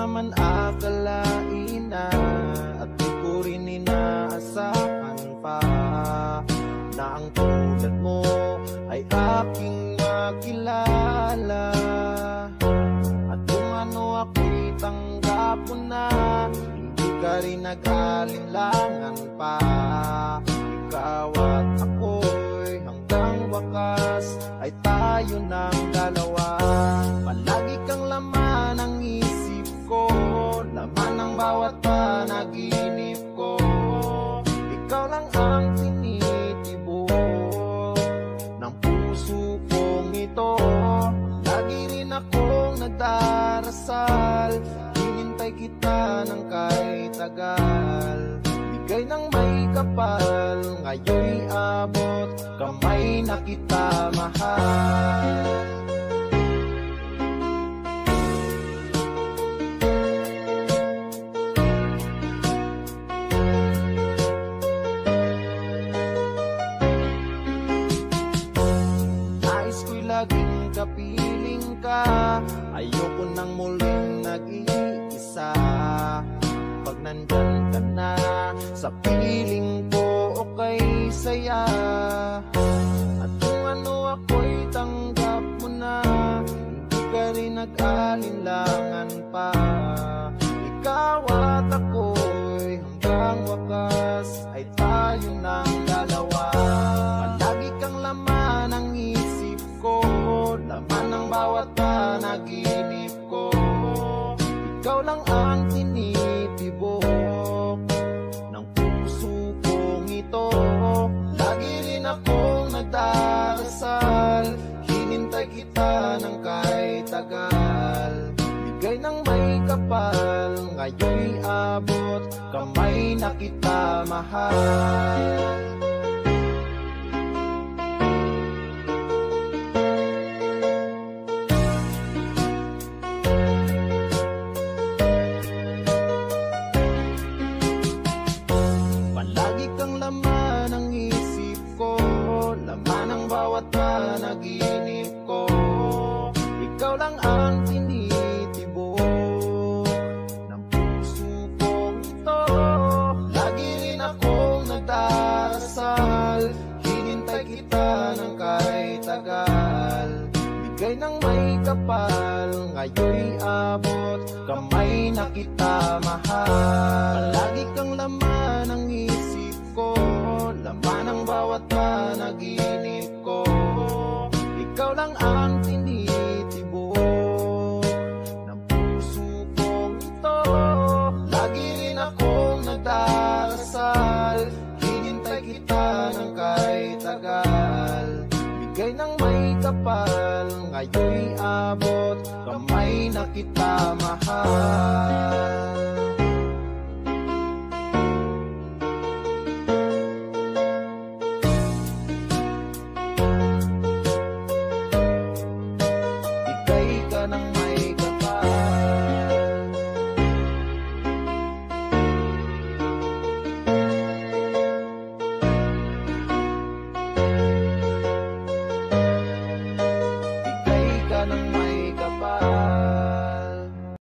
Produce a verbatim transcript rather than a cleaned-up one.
naman akalain na, at di ko rin inaasahan pa, na ang tulad mo ay aking makilala. At kung ano ako'y tanggap mo na, hindi ka rin nag-alinlangan pa. Ikaw at ako'y hanggang wakas ay tayo ng dalawa. Palagi kang laman ng isip ko, laman ng bawat panaginip ko. Ikaw lang ang tinitibok ng puso kong ito. Lagi rin akong nagdarasal, hinintay kita ng kahit tagal. Bigay ng may kapal, ngayon'y abot kamay na kita mahal. Nais ko'y laging kapiling ka, ayoko nang muling nag-iisa. Pag nandyan ka na sa piling ko, okay saya. At kung ano ako'y tanggap mo na, hindi ka rin nag-alinlangan pa. Ikaw at ako'y hanggang wakas ay tayo ng dalawa. Palagi kang laman ng isip ko, laman ng bawat panaginip ko. Ikaw lang ang tinitibok ng puso kong ito. Lagi rin akong nagdarasal, hinintay kita ng kahit tagal. Bigay ng may kapal, ngayon'y abot kamay na kita mahal. Panaginip ko, ikaw lang ang tinitibok ng puso kong ito. Lagi rin akong nagdarasal, hinintay kita ng kahit tagal. Bigay ng may kapal, ngayon'y abot kamay na kita mahal. Palagi kang laman ng isip ko, laman ng bawat panaginip ko. Ikaw lang ang tinitibok ng puso kong ito. Lagi rin akong nagdarasal, hinintay kita ng kahit tagal. Bigay ng may kapal, ngayon'y abot kamay na kita mahal.